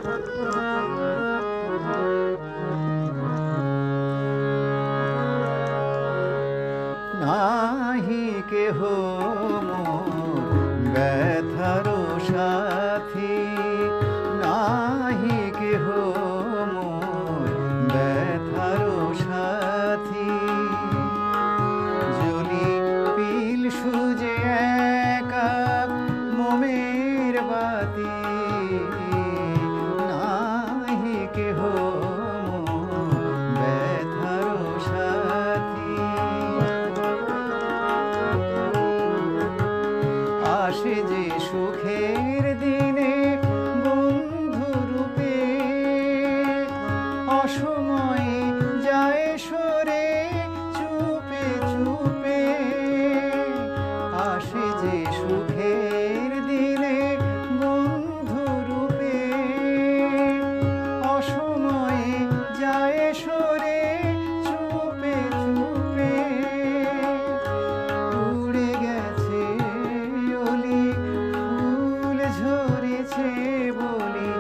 নাহি কেহ মোর ব্যথার সাথী, নাহি কেহ মোর ব্যথার সাথী। জলি পিল সুজে একা মোমের বাতি, নাহি কেহ মোর ব্যথার সাথী। আসে যে সুখের দিনে বন্ধু রূপে, অসময়ে যায় সরে চুপে চুপে। আসে যে সুখের দিনে বন্ধু রূপে, অসময়ে যায় সরে চুপে চুপে। উড়ে গেছে অলি ফুল ঝরেছে বলি,